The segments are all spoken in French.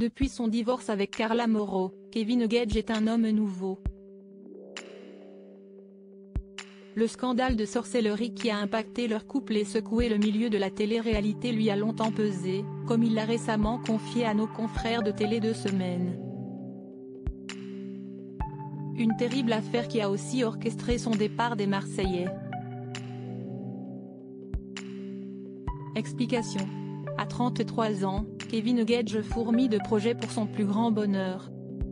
Depuis son divorce avec Carla Morrow, Kevin Gage est un homme nouveau. Le scandale de sorcellerie qui a impacté leur couple et secoué le milieu de la télé-réalité lui a longtemps pesé, comme il l'a récemment confié à nos confrères de Télé 2 Semaines. Une terrible affaire qui a aussi orchestré son départ des Marseillais. Explication. À 33 ans, Kevin Gage fourmille de projets pour son plus grand bonheur.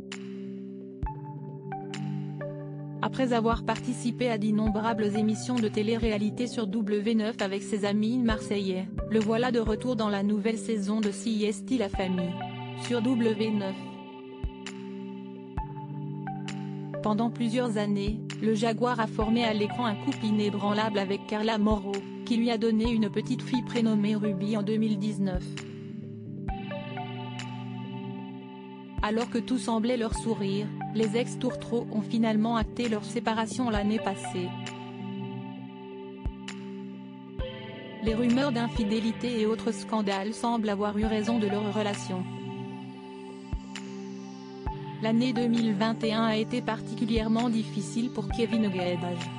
Après avoir participé à d'innombrables émissions de télé-réalité sur W9 avec ses amis marseillais, le voilà de retour dans la nouvelle saison de CIST La Famille, sur W9. Pendant plusieurs années, le Jaguar a formé à l'écran un couple inébranlable avec Carla Morrow, qui lui a donné une petite fille prénommée Ruby en 2019. Alors que tout semblait leur sourire, les ex-tourtereaux ont finalement acté leur séparation l'année passée. Les rumeurs d'infidélité et autres scandales semblent avoir eu raison de leur relation. L'année 2021 a été particulièrement difficile pour Kevin Gage.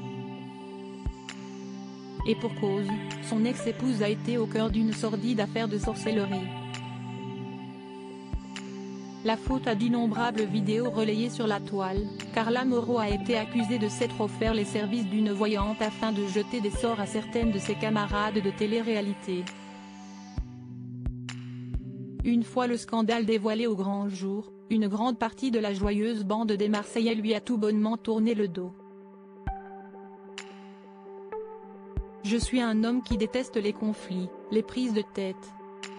Et pour cause, son ex-épouse a été au cœur d'une sordide affaire de sorcellerie. La faute à d'innombrables vidéos relayées sur la toile, Carla Morrow a été accusée de s'être offert les services d'une voyante afin de jeter des sorts à certaines de ses camarades de télé-réalité. Une fois le scandale dévoilé au grand jour, une grande partie de la joyeuse bande des Marseillais lui a tout bonnement tourné le dos. Je suis un homme qui déteste les conflits, les prises de tête.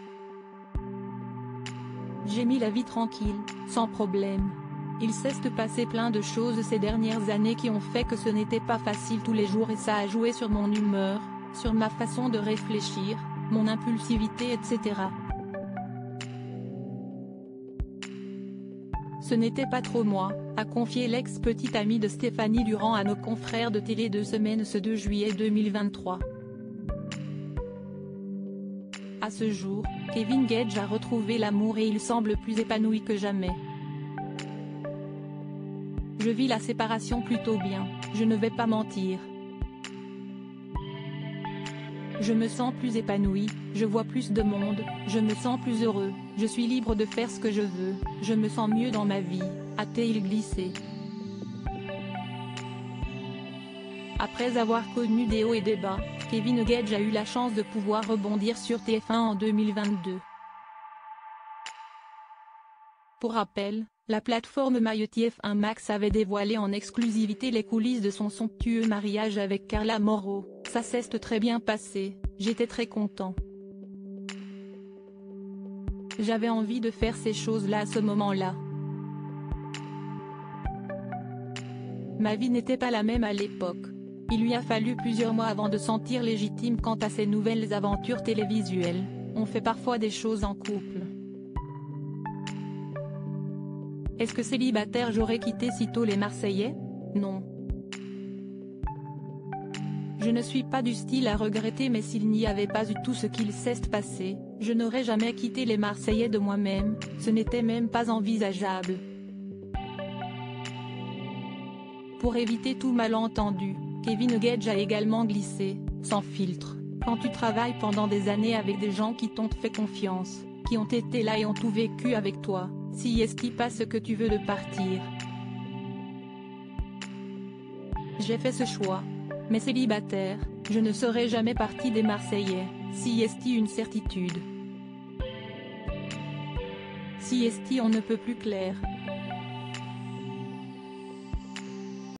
J'ai mis la vie tranquille, sans problème. Il s'est passé plein de choses ces dernières années qui ont fait que ce n'était pas facile tous les jours et ça a joué sur mon humeur, sur ma façon de réfléchir, mon impulsivité etc. Ce n'était pas trop moi, a confié l'ex-petite amie de Stéphanie Durand à nos confrères de Télé 2 Semaines ce 2 juillet 2023. À ce jour, Kevin Gage a retrouvé l'amour et il semble plus épanoui que jamais. Je vis la séparation plutôt bien, je ne vais pas mentir. Je me sens plus épanoui, je vois plus de monde, je me sens plus heureux, je suis libre de faire ce que je veux, je me sens mieux dans ma vie, a-t-il glissé. Après avoir connu des hauts et des bas, Kevin Gage a eu la chance de pouvoir rebondir sur TF1 en 2022. Pour rappel, la plateforme MyTF1 Max avait dévoilé en exclusivité les coulisses de son somptueux mariage avec Carla Morrow. Ça s'est très bien passé, j'étais très content. J'avais envie de faire ces choses-là à ce moment-là. Ma vie n'était pas la même à l'époque. Il lui a fallu plusieurs mois avant de sentir légitime quant à ces nouvelles aventures télévisuelles. On fait parfois des choses en couple. Est-ce que célibataire j'aurais quitté sitôt les Marseillais? Non. Je ne suis pas du style à regretter, mais s'il n'y avait pas eu tout ce qu'il s'est passé, je n'aurais jamais quitté les Marseillais de moi-même, ce n'était même pas envisageable. Pour éviter tout malentendu, Kevin Gage a également glissé, sans filtre, quand tu travailles pendant des années avec des gens qui t'ont fait confiance, qui ont été là et ont tout vécu avec toi, si est-ce pas ce que tu veux de partir. J'ai fait ce choix. Mais célibataire, je ne serai jamais parti des Marseillais, si est une certitude. Si est on ne peut plus clair.